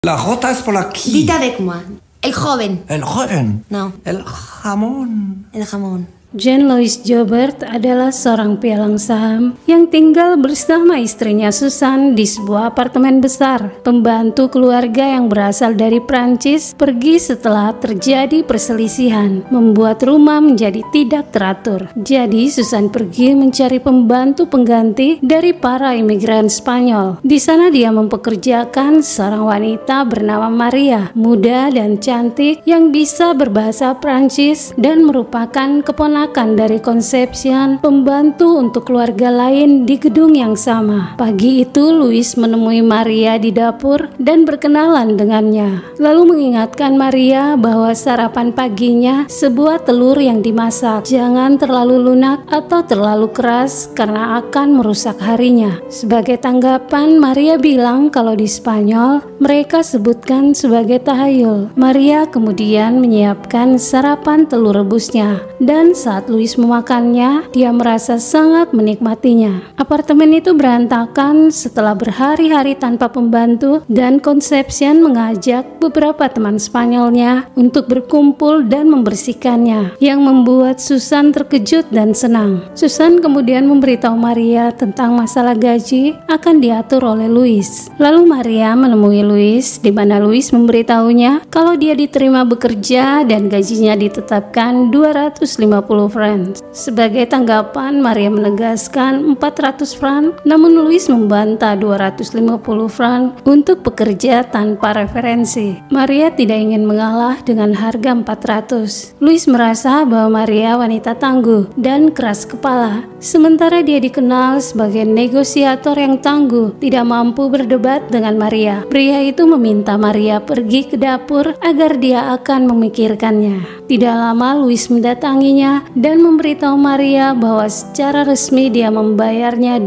La jota es por aquí. Dite avec moi. El joven. El joven. No. El jamón. El jamón. Jean Louis Joubert adalah seorang pialang saham yang tinggal bersama istrinya Susan di sebuah apartemen besar. Pembantu keluarga yang berasal dari Prancis pergi setelah terjadi perselisihan, membuat rumah menjadi tidak teratur. Jadi Susan pergi mencari pembantu pengganti dari para imigran Spanyol. Di sana dia mempekerjakan seorang wanita bernama Maria, muda dan cantik yang bisa berbahasa Prancis dan merupakan keponakan dari Concepcion, pembantu untuk keluarga lain di gedung yang sama. Pagi itu Louis menemui Maria di dapur dan berkenalan dengannya, lalu mengingatkan Maria bahwa sarapan paginya sebuah telur yang dimasak jangan terlalu lunak atau terlalu keras karena akan merusak harinya. Sebagai tanggapan, Maria bilang kalau di Spanyol mereka sebutkan sebagai tahayul. Maria kemudian menyiapkan sarapan telur rebusnya, dan saat Louis memakannya, dia merasa sangat menikmatinya. Apartemen itu berantakan setelah berhari-hari tanpa pembantu, dan Concepcion mengajak beberapa teman Spanyolnya untuk berkumpul dan membersihkannya, yang membuat Susan terkejut dan senang. Susan kemudian memberitahu Maria tentang masalah gaji akan diatur oleh Louis. Lalu Maria menemui Louis, di mana Louis memberitahunya kalau dia diterima bekerja dan gajinya ditetapkan 250 francs. Sebagai tanggapan, Maria menegaskan 400 francs, namun Louis membantah 250 francs untuk pekerja tanpa referensi. Maria tidak ingin mengalah dengan harga 400. Louis merasa bahwa Maria wanita tangguh dan keras kepala, sementara dia dikenal sebagai negosiator yang tangguh, tidak mampu berdebat dengan Maria. Pria itu meminta Maria pergi ke dapur agar dia akan memikirkannya. Tidak lama Louis mendatanginya dan memberitahu Maria bahwa secara resmi dia membayarnya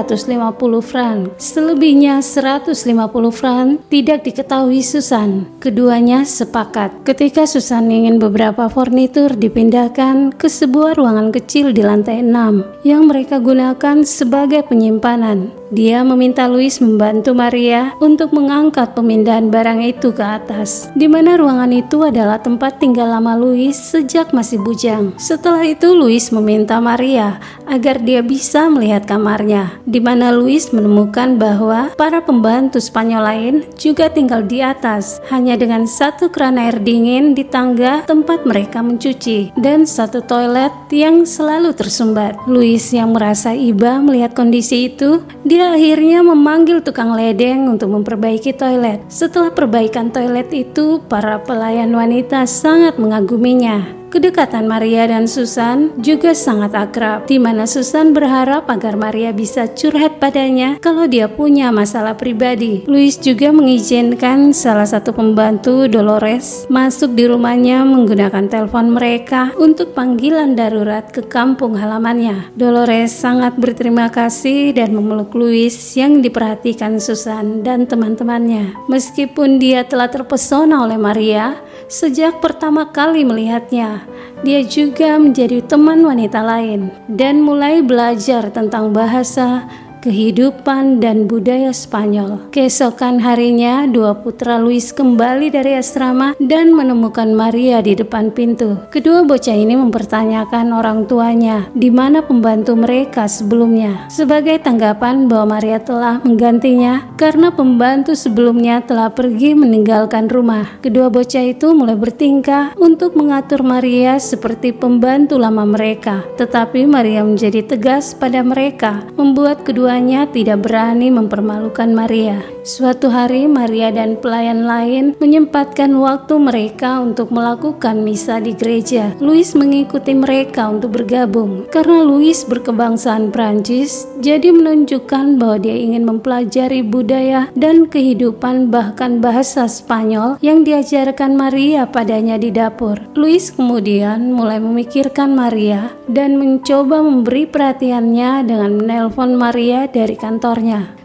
250 francs. Selebihnya 150 francs tidak diketahui Susan. Keduanya sepakat. Ketika Susan ingin beberapa furnitur dipindahkan ke sebuah ruangan kecil di lantai 6 yang mereka gunakan sebagai penyimpanan, dia meminta Louis membantu Maria untuk mengangkat pemindahan barang itu ke atas, di mana ruangan itu adalah tempat tinggal lama Louis sejak masih bujang. Setelah itu Louis meminta Maria agar dia bisa melihat kamarnya, di mana Louis menemukan bahwa para pembantu Spanyol lain juga tinggal di atas, hanya dengan satu keran air dingin di tangga tempat mereka mencuci, dan satu toilet yang selalu tersumbat. Louis yang merasa iba melihat kondisi itu, dia akhirnya memanggil tukang ledeng untuk memperbaiki toilet. Setelah perbaikan toilet itu, para pelayan wanita sangat mengaguminya. Kedekatan Maria dan Susan juga sangat akrab, di mana Susan berharap agar Maria bisa curhat padanya kalau dia punya masalah pribadi. Louis juga mengizinkan salah satu pembantu, Dolores, masuk di rumahnya menggunakan telepon mereka untuk panggilan darurat ke kampung halamannya. Dolores sangat berterima kasih dan memeluk Louis yang diperhatikan Susan dan teman-temannya. Meskipun dia telah terpesona oleh Maria sejak pertama kali melihatnya, dia juga menjadi teman wanita lain dan mulai belajar tentang bahasa, kehidupan, dan budaya Spanyol. Keesokan harinya, dua putra Louis kembali dari asrama dan menemukan Maria di depan pintu. Kedua bocah ini mempertanyakan orang tuanya, di mana pembantu mereka sebelumnya. Sebagai tanggapan bahwa Maria telah menggantinya karena pembantu sebelumnya telah pergi meninggalkan rumah. Kedua bocah itu mulai bertingkah untuk mengatur Maria seperti pembantu lama mereka. Tetapi Maria menjadi tegas pada mereka, membuat kedua tidak berani mempermalukan Maria. Suatu hari Maria dan pelayan lain menyempatkan waktu mereka untuk melakukan misa di gereja. Louis mengikuti mereka untuk bergabung. Karena Louis berkebangsaan Prancis, jadi menunjukkan bahwa dia ingin mempelajari budaya dan kehidupan, bahkan bahasa Spanyol yang diajarkan Maria padanya di dapur. Louis kemudian mulai memikirkan Maria dan mencoba memberi perhatiannya dengan menelpon Maria dari kantornya.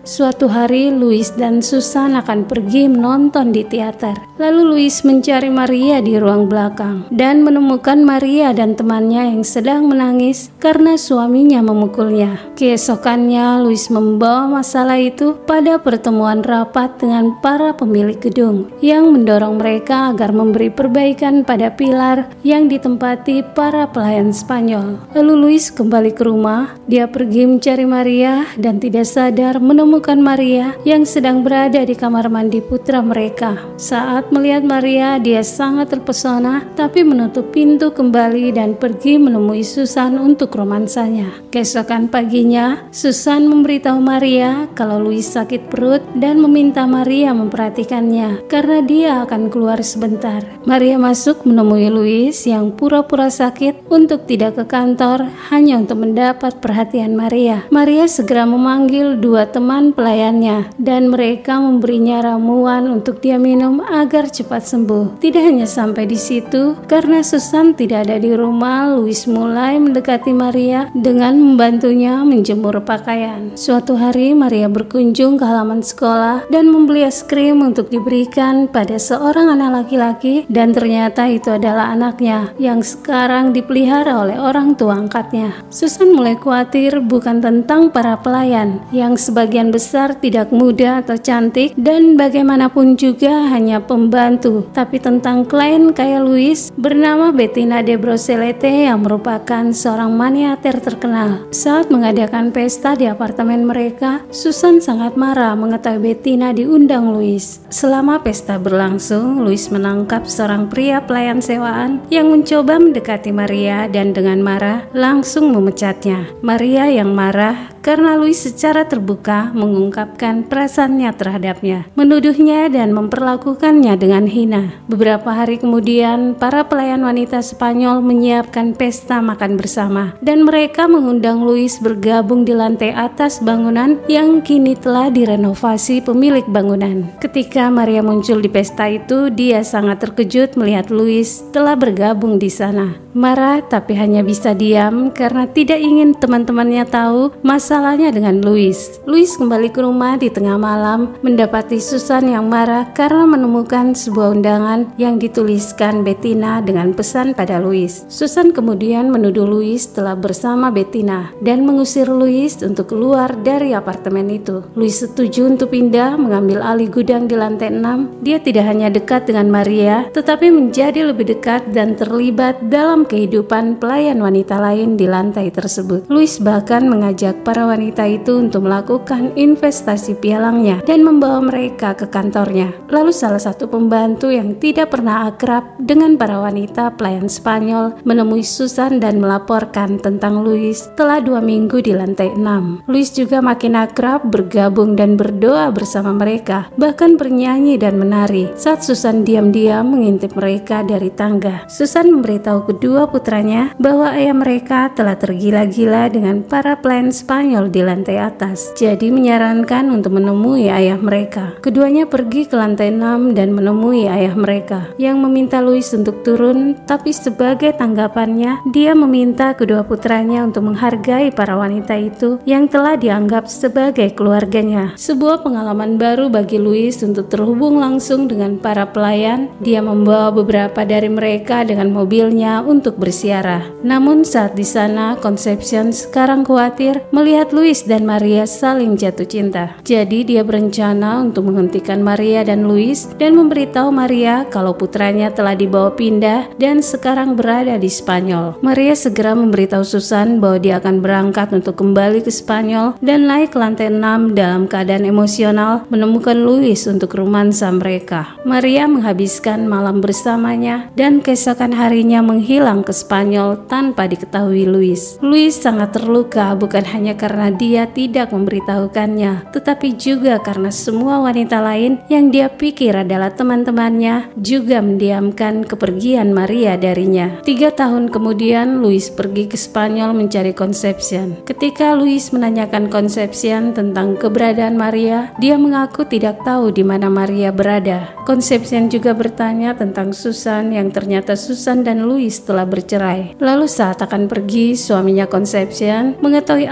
Suatu hari Louis dan Susan akan pergi menonton di teater. Lalu Louis mencari Maria di ruang belakang dan menemukan Maria dan temannya yang sedang menangis karena suaminya memukulnya. Keesokannya Louis membawa masalah itu pada pertemuan rapat dengan para pemilik gedung yang mendorong mereka agar memberi perbaikan pada pilar yang ditempati para pelayan Spanyol. Lalu Louis kembali ke rumah. Dia pergi mencari Maria dan tidak sadar menemukan Maria yang sedang berada di kamar mandi putra mereka. Saat melihat Maria, dia sangat terpesona tapi menutup pintu kembali dan pergi menemui Susan untuk romansanya. Keesokan paginya, Susan memberitahu Maria kalau Louis sakit perut dan meminta Maria memperhatikannya karena dia akan keluar sebentar. Maria masuk menemui Louis yang pura-pura sakit untuk tidak ke kantor hanya untuk mendapat perhatian Maria. Maria segera memanggil dua teman pelayannya dan mereka memberinya ramuan untuk dia minum agar cepat sembuh. Tidak hanya sampai di situ, karena Susan tidak ada di rumah, Louis mulai mendekati Maria dengan membantunya menjemur pakaian. Suatu hari Maria berkunjung ke halaman sekolah dan membeli es krim untuk diberikan pada seorang anak laki-laki, dan ternyata itu adalah anaknya yang sekarang dipelihara oleh orang tua angkatnya. Susan mulai khawatir bukan tentang para pelayan yang sebagian besar tidak muda atau cantik dan bagaimanapun juga hanya pembantu, tapi tentang klien kaya Louis bernama Bettina de Broselete yang merupakan seorang maniater terkenal. Saat mengadakan pesta di apartemen mereka, Susan sangat marah mengetahui Bettina diundang Louis. Selama pesta berlangsung, Louis menangkap seorang pria pelayan sewaan yang mencoba mendekati Maria dan dengan marah langsung memecatnya. Maria yang marah karena Louis secara terbuka mengungkapkan perasaannya terhadapnya, menuduhnya dan memperlakukannya dengan hina. Beberapa hari kemudian, para pelayan wanita Spanyol menyiapkan pesta makan bersama dan mereka mengundang Louis bergabung di lantai atas bangunan yang kini telah direnovasi pemilik bangunan. Ketika Maria muncul di pesta itu, dia sangat terkejut melihat Louis telah bergabung di sana. Marah tapi hanya bisa diam karena tidak ingin teman-temannya tahu masalahnya dengan Louis. Louis kembali ke rumah di tengah malam, mendapati Susan yang marah karena menemukan sebuah undangan yang dituliskan Bettina dengan pesan pada Louis. Susan kemudian menuduh Louis telah bersama Bettina dan mengusir Louis untuk keluar dari apartemen itu. Louis setuju untuk pindah mengambil alih gudang di lantai 6. Dia tidak hanya dekat dengan Maria, tetapi menjadi lebih dekat dan terlibat dalam kehidupan pelayan wanita lain di lantai tersebut. Louis bahkan mengajak para wanita itu untuk melakukan investasi pialangnya dan membawa mereka ke kantornya. Lalu salah satu pembantu yang tidak pernah akrab dengan para wanita pelayan Spanyol menemui Susan dan melaporkan tentang Louis telah 2 minggu di lantai 6. Louis juga makin akrab, bergabung dan berdoa bersama mereka, bahkan bernyanyi dan menari saat Susan diam-diam mengintip mereka dari tangga. Susan memberitahu kedua putranya bahwa ayah mereka telah tergila-gila dengan para pelayan Spanyol di lantai atas, jadi menyarankan untuk menemui ayah mereka. Keduanya pergi ke lantai 6 dan menemui ayah mereka yang meminta Louis untuk turun, tapi sebagai tanggapannya dia meminta kedua putranya untuk menghargai para wanita itu yang telah dianggap sebagai keluarganya. Sebuah pengalaman baru bagi Louis untuk terhubung langsung dengan para pelayan. Dia membawa beberapa dari mereka dengan mobilnya untuk bersiarah. Namun saat di sana, Concepcion sekarang khawatir melihat Louis dan Maria saling jatuh cinta. Jadi dia berencana untuk menghentikan Maria dan Louis dan memberitahu Maria kalau putranya telah dibawa pindah dan sekarang berada di Spanyol. Maria segera memberitahu Susan bahwa dia akan berangkat untuk kembali ke Spanyol dan naik ke lantai 6 dalam keadaan emosional menemukan Louis untuk romansa mereka. Maria menghabiskan malam bersamanya dan keesokan harinya menghilang ke Spanyol tanpa diketahui Louis. Louis sangat terluka bukan hanya karena dia tidak memberitahukannya, tetapi juga karena semua wanita lain yang dia pikir adalah teman-temannya juga mendiamkan kepergian Maria darinya. 3 tahun kemudian, Louis pergi ke Spanyol mencari Concepcion. Ketika Louis menanyakan Concepcion tentang keberadaan Maria, dia mengaku tidak tahu di mana Maria berada. Concepcion juga bertanya tentang Susan yang ternyata Susan dan Louis telah bercerai. Lalu saat akan pergi, suaminya Concepcion mengetahui apa yang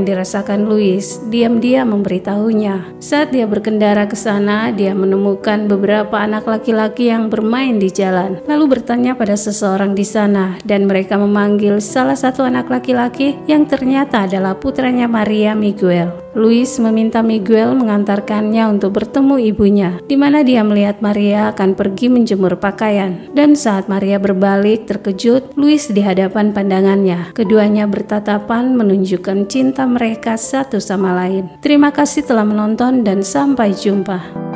yang dirasakan Luis, diam-diam memberitahunya. Saat dia berkendara ke sana, dia menemukan beberapa anak laki-laki yang bermain di jalan, lalu bertanya pada seseorang di sana, dan mereka memanggil salah satu anak laki-laki yang ternyata adalah putranya Maria, Miguel. Luis meminta Miguel mengantarkannya untuk bertemu ibunya, di mana dia melihat Maria akan pergi menjemur pakaian. Dan saat Maria berbalik terkejut, Luis di hadapan pandangannya. Keduanya bertatapan menunjukkan cinta mereka satu sama lain. Terima kasih telah menonton dan sampai jumpa.